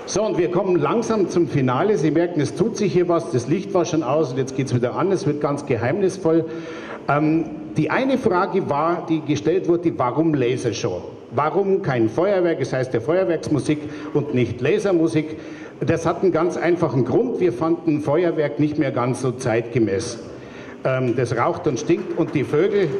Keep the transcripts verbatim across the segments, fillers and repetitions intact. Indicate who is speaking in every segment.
Speaker 1: So, und wir kommen langsam zum Finale. Sie merken, es tut sich hier was, das Licht war schon aus und jetzt geht es wieder an, es wird ganz geheimnisvoll. Ähm, die eine Frage war, die gestellt wurde, warum Lasershow? Warum kein Feuerwerk, es heißt ja Feuerwerksmusik und nicht Lasermusik? Das hat einen ganz einfachen Grund, wir fanden Feuerwerk nicht mehr ganz so zeitgemäß. Ähm, das raucht und stinkt und die Vögel...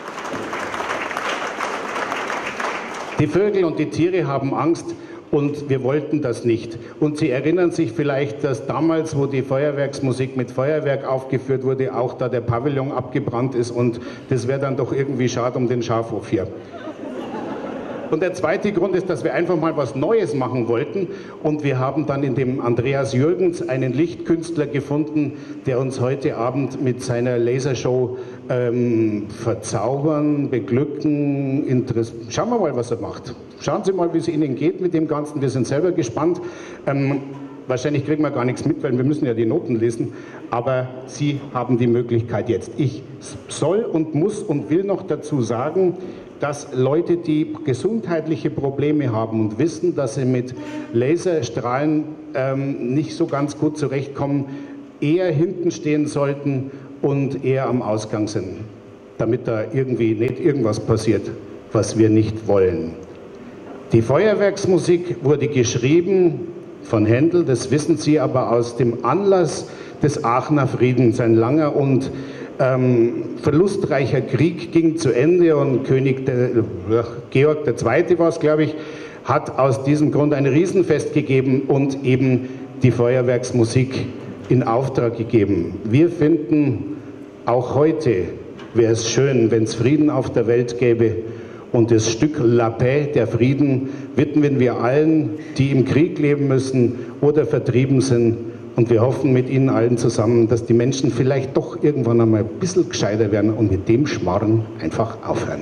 Speaker 1: Die Vögel und die Tiere haben Angst und wir wollten das nicht. Und Sie erinnern sich vielleicht, dass damals, wo die Feuerwerksmusik mit Feuerwerk aufgeführt wurde, auch da der Pavillon abgebrannt ist und das wäre dann doch irgendwie schade um den Schafhof hier. Und der zweite Grund ist, dass wir einfach mal was Neues machen wollten und wir haben dann in dem Andreas Jürgens einen Lichtkünstler gefunden, der uns heute Abend mit seiner Lasershow ähm, verzaubern, beglücken, interessieren. Schauen wir mal, was er macht. Schauen Sie mal, wie es Ihnen geht mit dem Ganzen. Wir sind selber gespannt. Ähm, wahrscheinlich kriegen wir gar nichts mit, weil wir müssen ja die Noten lesen. Aber Sie haben die Möglichkeit jetzt. Ich soll und muss und will noch dazu sagen, dass Leute, die gesundheitliche Probleme haben und wissen, dass sie mit Laserstrahlen ähm, nicht so ganz gut zurechtkommen, eher hinten stehen sollten und eher am Ausgang sind, damit da irgendwie nicht irgendwas passiert, was wir nicht wollen. Die Feuerwerksmusik wurde geschrieben von Händel, das wissen Sie, aber aus dem Anlass des Aachener Friedens, ein langer und Ähm, verlustreicher Krieg ging zu Ende und König der, äh, Georg der Zweite war es, glaube ich, hat aus diesem Grund ein Riesenfest gegeben und eben die Feuerwerksmusik in Auftrag gegeben. Wir finden, auch heute wäre es schön, wenn es Frieden auf der Welt gäbe und das Stück La Paix, der Frieden, widmen wir allen, die im Krieg leben müssen oder vertrieben sind. Und wir hoffen mit Ihnen allen zusammen, dass die Menschen vielleicht doch irgendwann einmal ein bisschen gescheiter werden und mit dem Schmarren einfach aufhören.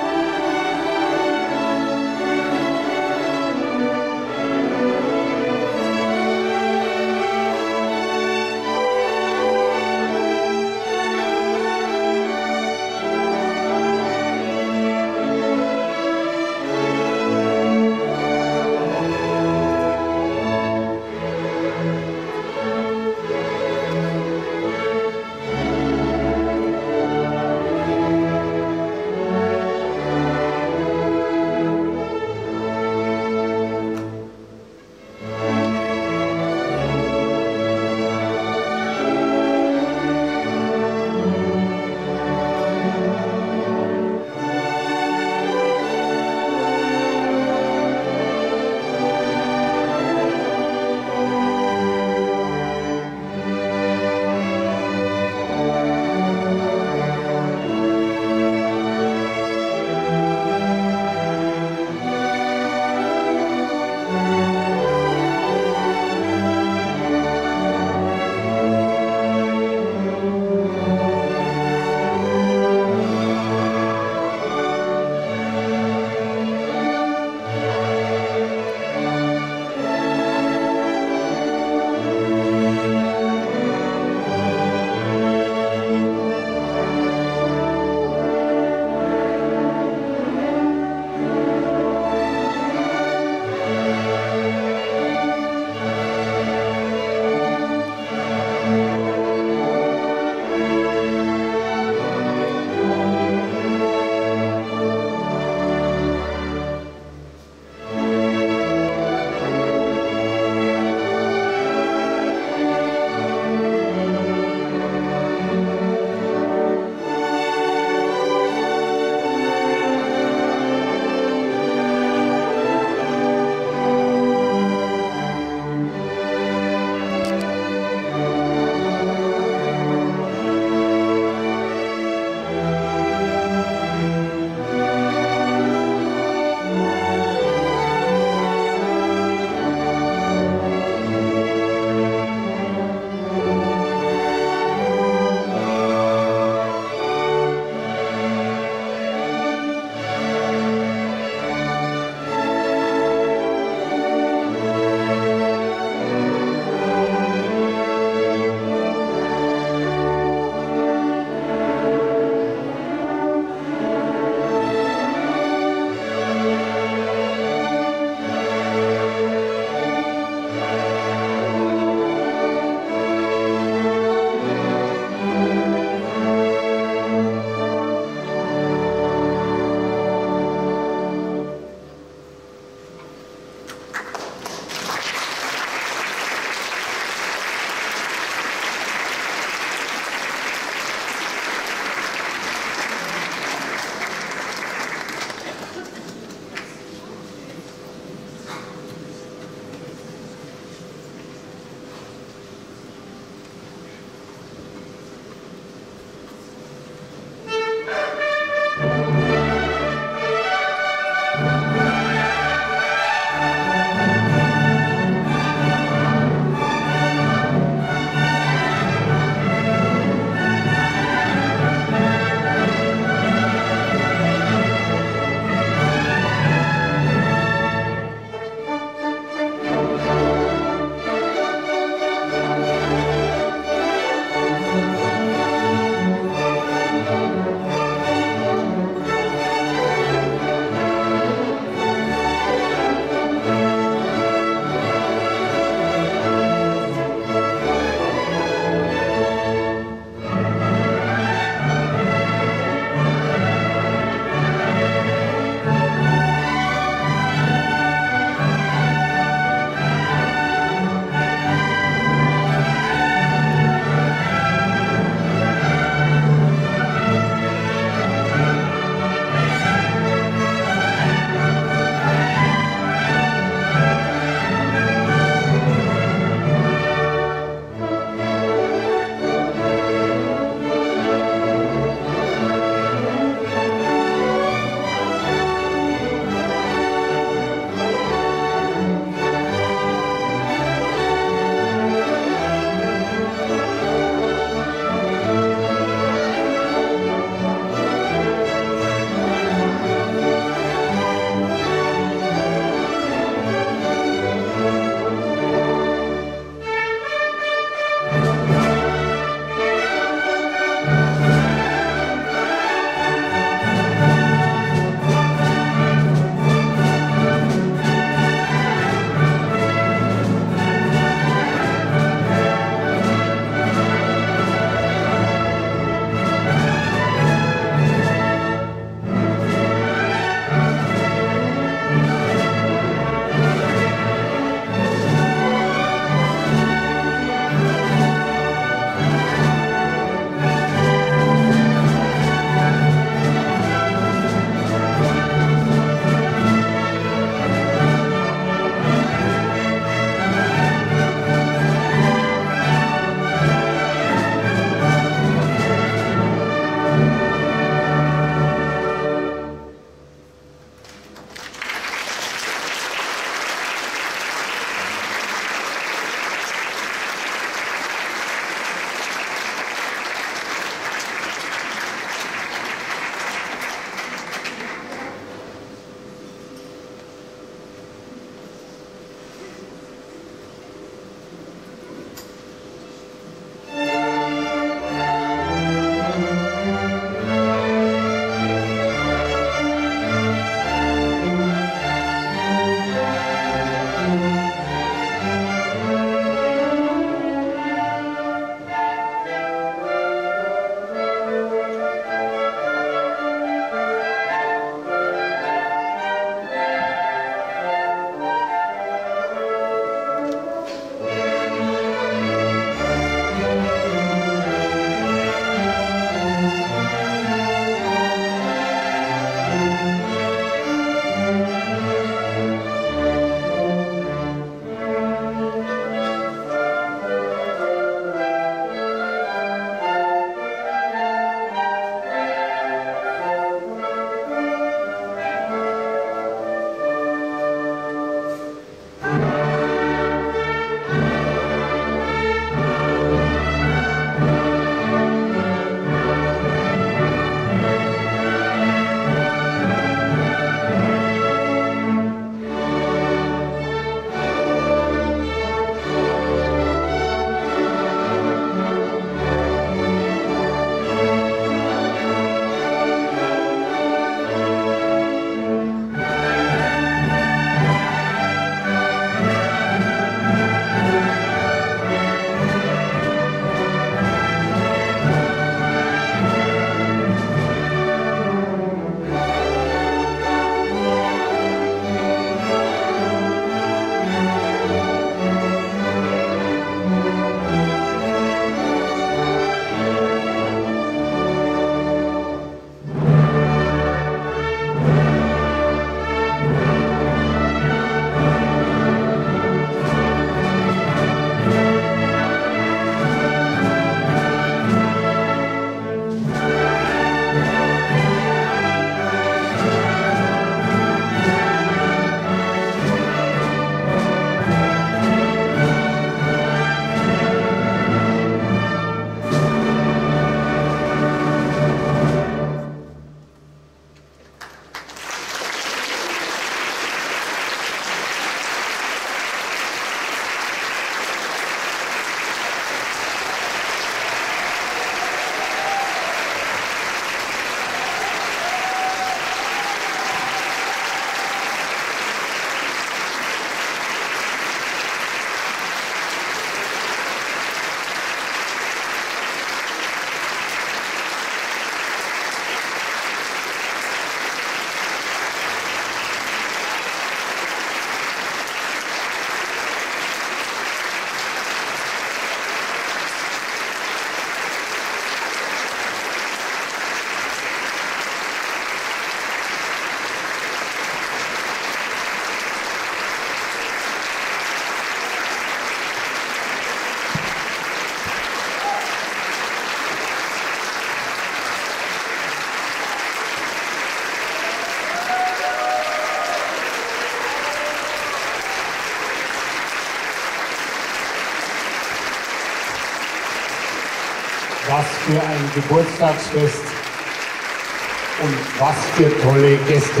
Speaker 1: für ein Geburtstagsfest und was für tolle Gäste.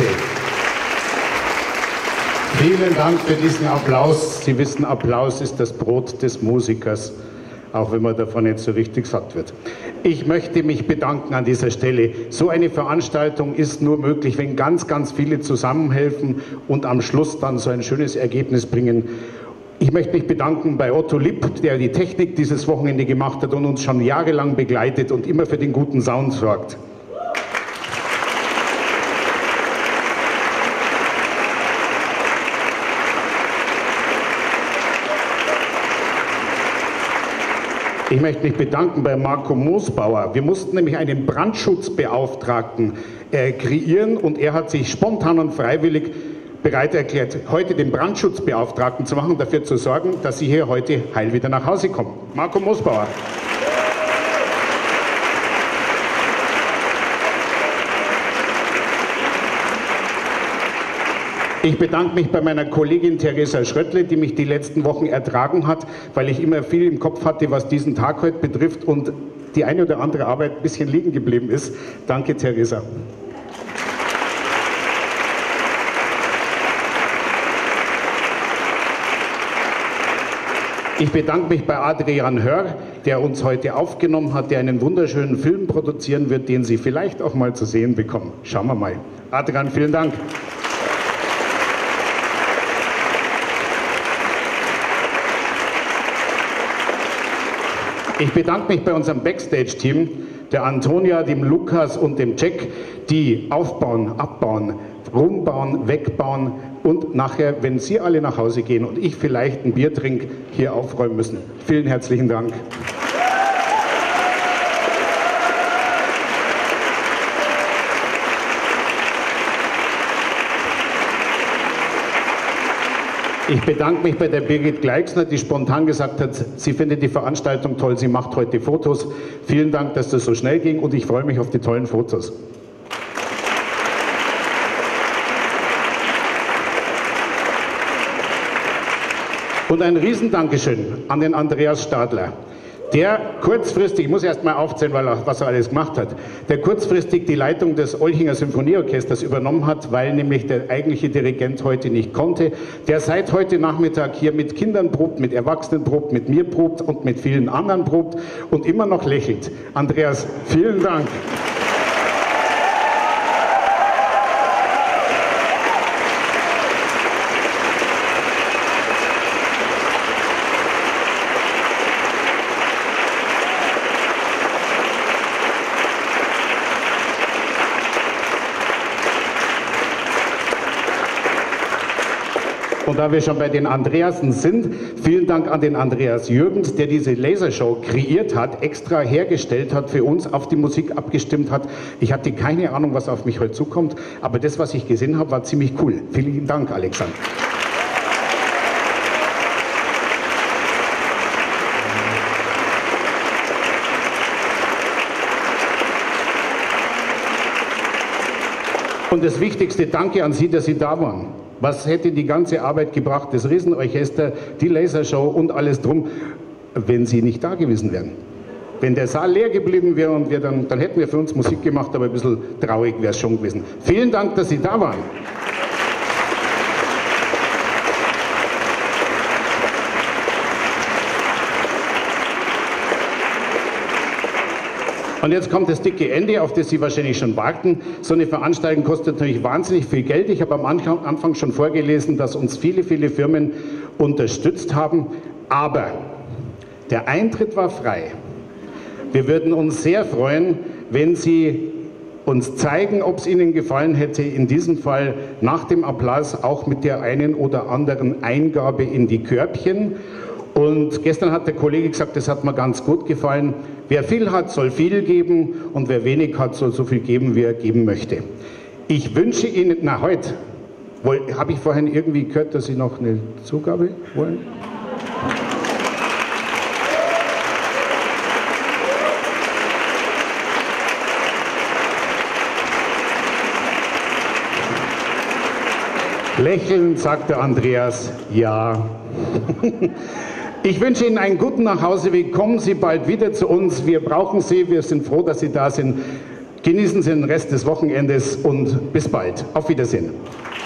Speaker 1: Vielen Dank für diesen Applaus. Sie wissen, Applaus ist das Brot des Musikers, auch wenn man davon nicht so richtig satt wird. Ich möchte mich bedanken an dieser Stelle. So eine Veranstaltung ist nur möglich, wenn ganz, ganz viele zusammenhelfen und am Schluss dann so ein schönes Ergebnis bringen. Ich möchte mich bedanken bei Otto Lipp, der die Technik dieses Wochenende gemacht hat und uns schon jahrelang begleitet und immer für den guten Sound sorgt. Ich möchte mich bedanken bei Marco Moosbauer. Wir mussten nämlich einen Brandschutzbeauftragten äh, kreieren und er hat sich spontan und freiwillig bereit erklärt, heute den Brandschutzbeauftragten zu machen, dafür zu sorgen, dass Sie hier heute heil wieder nach Hause kommen. Marco Moosbauer. Ich bedanke mich bei meiner Kollegin Theresa Schröttle, die mich die letzten Wochen ertragen hat, weil ich immer viel im Kopf hatte, was diesen Tag heute betrifft und die eine oder andere Arbeit ein bisschen liegen geblieben ist. Danke, Theresa. Ich bedanke mich bei Adrian Hörr, der uns heute aufgenommen hat, der einen wunderschönen Film produzieren wird, den Sie vielleicht auch mal zu sehen bekommen. Schauen wir mal. Adrian, vielen Dank. Ich bedanke mich bei unserem Backstage-Team, der Antonia, dem Lukas und dem Jack, die aufbauen, abbauen, rumbauen, wegbauen und nachher, wenn Sie alle nach Hause gehen und ich vielleicht ein Bier trinke, hier aufräumen müssen. Vielen herzlichen Dank. Ich bedanke mich bei der Birgit Gleixner, die spontan gesagt hat, sie findet die Veranstaltung toll, sie macht heute Fotos. Vielen Dank, dass das so schnell ging und ich freue mich auf die tollen Fotos. Und ein Riesendankeschön an den Andreas Stadler, der kurzfristig, ich muss erst mal aufzählen, weil er, was er alles gemacht hat, der kurzfristig die Leitung des Olchinger Symphonieorchesters übernommen hat, weil nämlich der eigentliche Dirigent heute nicht konnte, der seit heute Nachmittag hier mit Kindern probt, mit Erwachsenen probt, mit mir probt und mit vielen anderen probt und immer noch lächelt. Andreas, vielen Dank. Und da wir schon bei den Andreasen sind, vielen Dank an den Andreas Jürgens, der diese Lasershow kreiert hat, extra hergestellt hat, für uns auf die Musik abgestimmt hat. Ich hatte keine Ahnung, was auf mich heute zukommt, aber das, was ich gesehen habe, war ziemlich cool. Vielen Dank, Alexander. Und das Wichtigste, danke an Sie, dass Sie da waren. Was hätte die ganze Arbeit gebracht, das Riesenorchester, die Lasershow und alles drum, wenn Sie nicht da gewesen wären? Wenn der Saal leer geblieben wäre und wir dann, dann hätten wir für uns Musik gemacht, aber ein bisschen traurig wäre es schon gewesen. Vielen Dank, dass Sie da waren. Und jetzt kommt das dicke Ende, auf das Sie wahrscheinlich schon warten. So eine Veranstaltung kostet natürlich wahnsinnig viel Geld. Ich habe am Anfang schon vorgelesen, dass uns viele, viele Firmen unterstützt haben. Aber der Eintritt war frei. Wir würden uns sehr freuen, wenn Sie uns zeigen, ob es Ihnen gefallen hätte, in diesem Fall nach dem Applaus auch mit der einen oder anderen Eingabe in die Körbchen. Und gestern hat der Kollege gesagt, das hat mir ganz gut gefallen. Wer viel hat, soll viel geben und wer wenig hat, soll so viel geben, wie er geben möchte. Ich wünsche Ihnen, na heute, habe ich vorhin irgendwie gehört, dass Sie noch eine Zugabe wollen? Lächelnd sagt der Andreas, ja. Ich wünsche Ihnen einen guten Nachhauseweg. Kommen Sie bald wieder zu uns. Wir brauchen Sie. Wir sind froh, dass Sie da sind. Genießen Sie den Rest des Wochenendes und bis bald. Auf Wiedersehen.